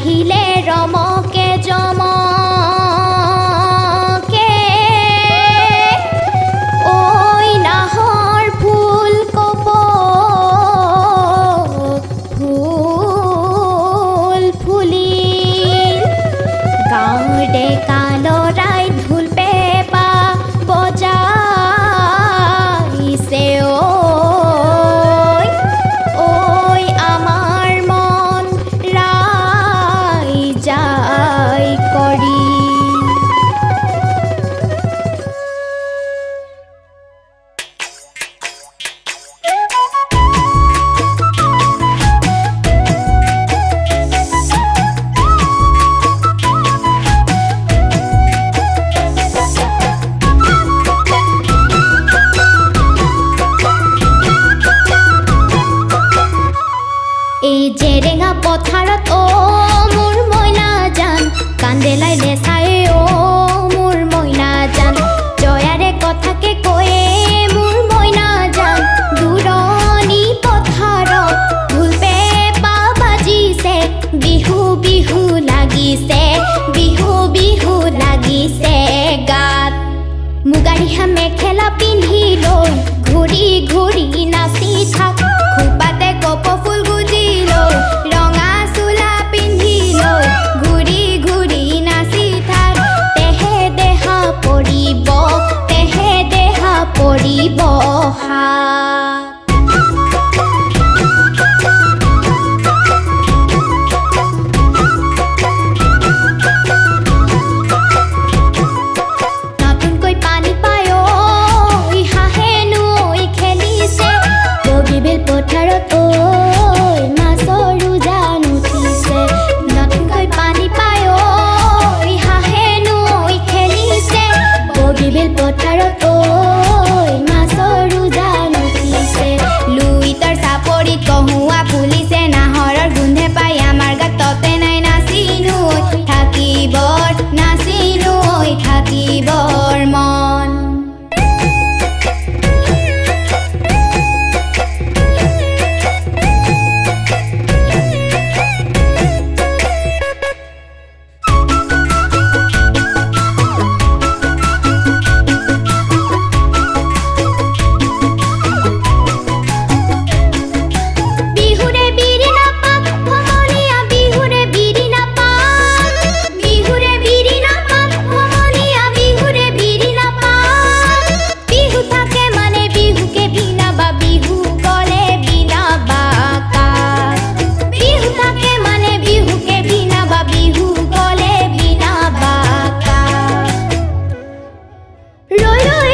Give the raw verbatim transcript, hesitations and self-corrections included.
আহিলে ৰমকে জমকে ঐ নাহৰ ফুল কপ ফুল ফুলিল গাঁৱৰ ডেকা ল'ৰাই ঢোল পেঁপা বজাইছে জেৰেঙা পথাৰত অ মোৰ মইনা জান কান্দেলাই লেচাই অ মোৰ মইনা জান জয়াৰে কথাকে কয়ে মোৰ মইনা জান দূৰণি পথাৰত ঢোল পেঁপা বাজিছে বিহু বিহু লাগিছে বিহু বিহু লাগিছে গাত মুগাৰিহা মেখেলা পিন্ধি লৈ ঘূৰি ঘূৰি নাচি থাক খোপাতে কপ ফুল গুজি ৰঙা চোলা পিন্ধি লৈ ঘূৰি ঘূৰি নাচি থাক তেহে দেহা পৰিব তেহে দেহা পৰিব নতুনকৈ পানী পায় হাঁহে নৈ খেলিছে বগীবিল পথাৰত মাছৰ উজান উঠিছে নতুনকৈ পানী পায় হাঁহে নৈ খেলিছে বগীবিল পথাৰত মাছৰ উজান উঠিছে লুইতৰ চাপৰিত কহুৱা ফুলিছে নাহৰৰ গোন্ধে পাই আমাৰ গাত ততে নাই নাচিনো থাকিবৰ নাচিনো থাকিবৰ মন Roy, Roy.